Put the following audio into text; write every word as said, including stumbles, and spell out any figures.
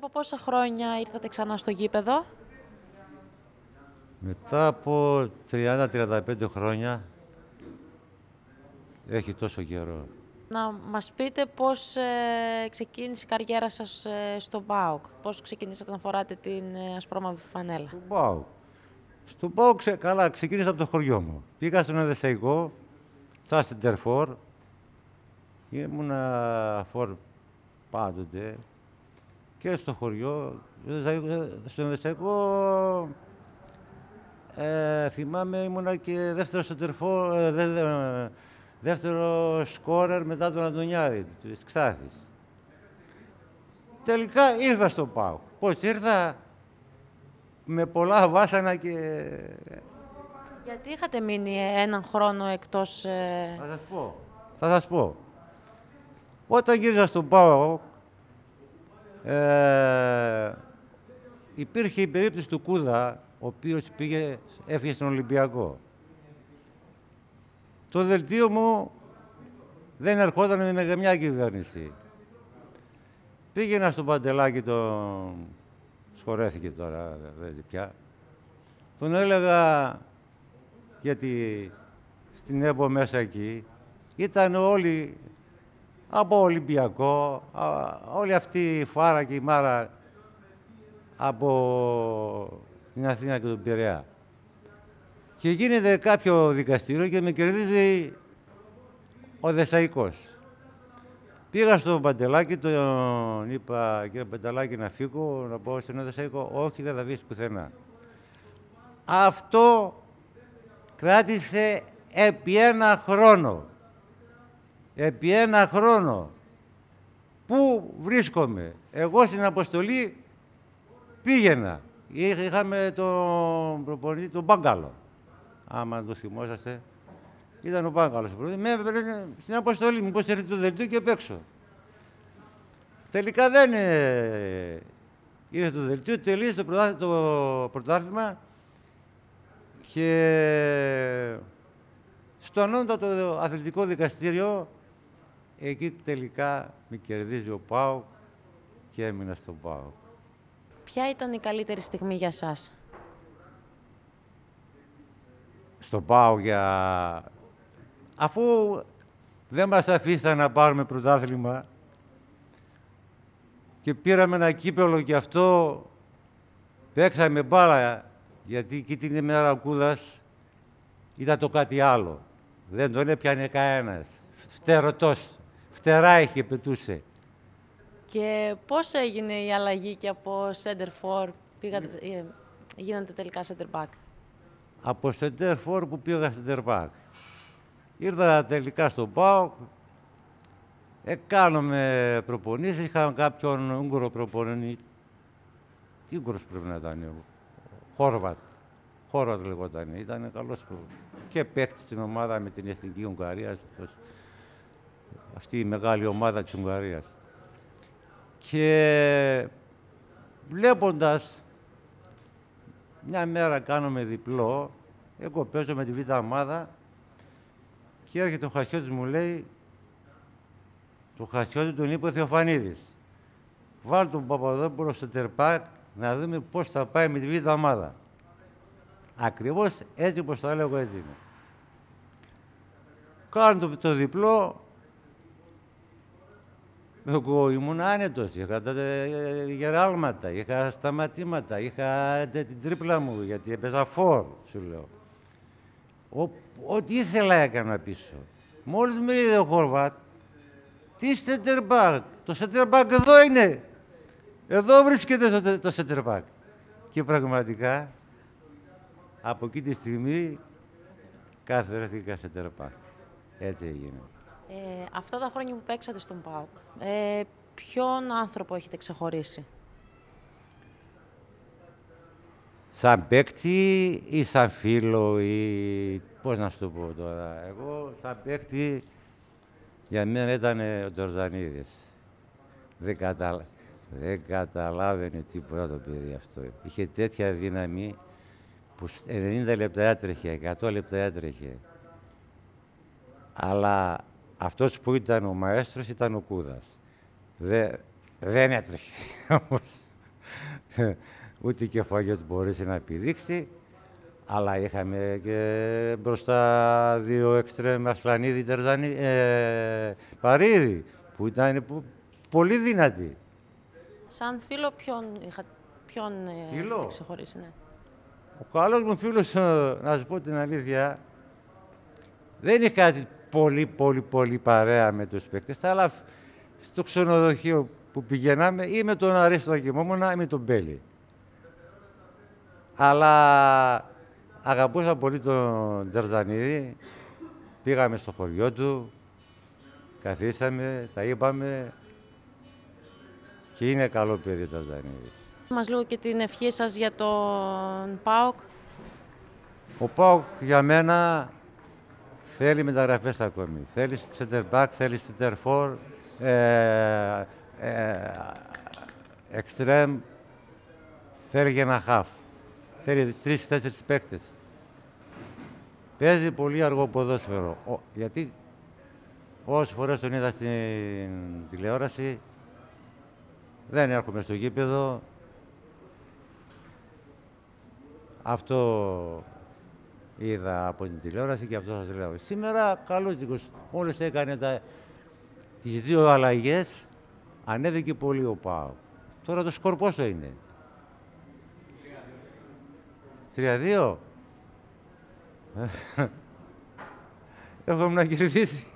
από πόσα χρόνια ήρθατε ξανά στο γήπεδο? Μετά από τριάντα με τριάντα πέντε χρόνια, έχει τόσο καιρό. Να μας πείτε πώς ε, ξεκίνησε η καριέρα σας ε, στον ΠΑΟΚ. Πώς ξεκινήσατε να φοράτε την ε, ασπρόμαυρη φανέλα. Στον ΠΑΟΚ. Στον ΠΑΟΚ, ξε, καλά, ξεκίνησα από το χωριό μου. Πήγα στον Εδεσσαϊκό, σαν σεντερφόρ. Ήμουνα φορ πάντοτε. Και στο χωριό, στον Εδεσσαϊκό, ε, θυμάμαι ήμουνα και δεύτερο σεντερφόρ, ε, δε, δε, δεύτερο σκόρερ μετά τον Αντωνιάδη, της Ξάθης. Τελικά ήρθα στο ΠΑΟΚ. Πώς ήρθα, με πολλά βάσανα και... Γιατί είχατε μείνει έναν χρόνο εκτός... Ε... Θα σας πω, θα σας πω. Όταν γύρισα στο ΠΑΟΚ, ε, υπήρχε η περίπτωση του Κούδα, ο οποίος πήγε, έφυγε στον Ολυμπιακό. Το δελτίο μου δεν ερχόταν με καμιά κυβέρνηση. Πήγαινα στο Παντελάκι, τον... σχορέθηκε τώρα, δεν πια. Τον έλεγα, γιατί στην ΕΠΟ μέσα εκεί, ήταν όλοι από Ολυμπιακό, α, όλη αυτή η φάρα και η μάρα από την Αθήνα και τον Πειραιά. Και γίνεται κάποιο δικαστήριο και με κερδίζει ο Δεσσαϊκός. Πήγα στον Παντελάκη, τον είπα, κύριε Παντελάκη, να φύγω, να πάω στον Δεσσαϊκό. Όχι, δεν θα βγεις πουθενά. Αυτό κράτησε επί ένα χρόνο. Επί ένα χρόνο. Πού βρίσκομαι. Εγώ στην αποστολή πήγαινα. Είχαμε τον προπονητή, τον Μπάγκαλο. Άμα το θυμόσαστε, ήταν ο Μπάγκαλος. Με έπαιρνε στην αποστολή, μήπως έρθει το δελτίο και απ' έξω. Τελικά δεν ε, ήρθε το δελτίο, τελείωσε το, πρωτά, το πρωτάθλημα και στο ανώτατο αθλητικό δικαστήριο, εκεί τελικά με κερδίζει ο ΠΑΟΚ και έμεινα στον ΠΑΟΚ. Ποια ήταν η καλύτερη στιγμή για σας? Στο ΠΑΟΚ για... Αφού δεν μας αφήσαν να πάρουμε πρωτάθλημα και πήραμε ένα κύπελλο και αυτό παίξαμε μπάλα, γιατί εκεί την ημέρα ο Κούδας ήταν το κάτι άλλο. Δεν τον έπιανε κανένας. Φτερωτός. Φτερά είχε, πετούσε. Και πώς έγινε η αλλαγή και από center for πήγατε, ε, γίνατε τελικά center back? Από center for που πήγα center back. Ήρθα τελικά στον ΠΑΟΚ, έκαναμε προπονήσεις, είχαμε κάποιον Ούγγουρο προπονητή. Τι Ούγγουρος πρέπει να ήταν, Χόρβατ. Χόρβατ λεγόταν, ήταν καλός προπονητής. Και παίκτη στην ομάδα με την Εθνική Ουγγαρία, αυτή η μεγάλη ομάδα της Ουγγαρίας. Και βλέποντας, μια μέρα κάνουμε διπλό, εγώ παίζω με τη β' ομάδα και έρχεται ο Χασιώτης, μου λέει, το Χασιώτη τον είπε ο Θεοφανίδης. Βάλ τον Παπαδόπουλο στο τερπάκ να δούμε πώς θα πάει με τη β' ομάδα. Ακριβώς έτσι όπως τα λέω, έτσι είναι. Κάνω το, το διπλό. Εγώ ήμουν άνετος, είχα τα γεράλματα, είχα σταματήματα, είχα την τρίπλα μου, γιατί έπαιζα φόρ, σου λέω. Ό,τι ήθελα έκανα πίσω. Μόλις με είδε ο Χόρβατ, τι center back, το center back εδώ είναι. Εδώ βρίσκεται το center back. Και πραγματικά, από εκεί τη στιγμή, καθαρίστηκα center back. Έτσι έγινε. Ε, αυτά τα χρόνια που παίξατε στον ΠΑΟΚ, ε, ποιον άνθρωπο έχετε ξεχωρίσει? Σαν παίκτη ή σαν φίλο ή πώς να σου το πω τώρα. Εγώ σαν παίκτη για μένα ήταν ο Τορζανίδης. Δεν, καταλα... Δεν καταλάβαινε τίποτα το παιδί αυτό. Είχε τέτοια δύναμη που ενενήντα λεπτά έτρεχε, εκατό λεπτά έτρεχε. Αλλά αυτός που ήταν ο μαέστρος ήταν ο Κούδας. Δε, δεν έτρεχε όμως. ούτε κεφαγιός μπορέσει να επιδείξει. Αλλά είχαμε και μπροστά δύο εξτρέμ, Ασλανίδη, Τερζανί, ε, Παρίδη, που ήταν που, πολύ δυνατοί. Σαν φίλο, ποιον, είχα, ποιον Φίλο. έχετε ξεχωρίσει, ναι. Ο καλός μου φίλος, να σου πω την αλήθεια, δεν είχε κάτι πολύ, πολύ, πολύ παρέα με τους παίκτες, αλλά στο ξενοδοχείο που πηγαίναμε ή με τον Αρίστο κοιμόμουν ή με τον Μπέλη. Αλλά αγαπούσα πολύ τον Τερζανίδη, πήγαμε στο χωριό του, καθίσαμε, τα είπαμε και είναι καλό παιδί ο Τερζανίδης. Μας λίγο και την ευχή σας για τον ΠΑΟΚ. Ο ΠΑΟΚ για μένα θέλει μεταγραφές ακόμη. Θέλει center back, θέλει center for, ε, ε, extreme, θέλει και ένα half. Θέλει τρεις-τέσσερις παίκτες. Παίζει πολύ αργό ποδόσφαιρο. Ο, γιατί όσες φορές τον είδα στην τηλεόραση, δεν έρχομαι στο γήπεδο. Αυτό είδα από την τηλεόραση και αυτό σας λέω. Σήμερα καλός δικός. Μόλις έκανε τα, τις δύο αλλαγές, ανέβηκε πολύ ο ΠΑΟΚ. Τώρα το σκορ πόσο είναι? τρία δύο. Έχουμε να κερδίσει.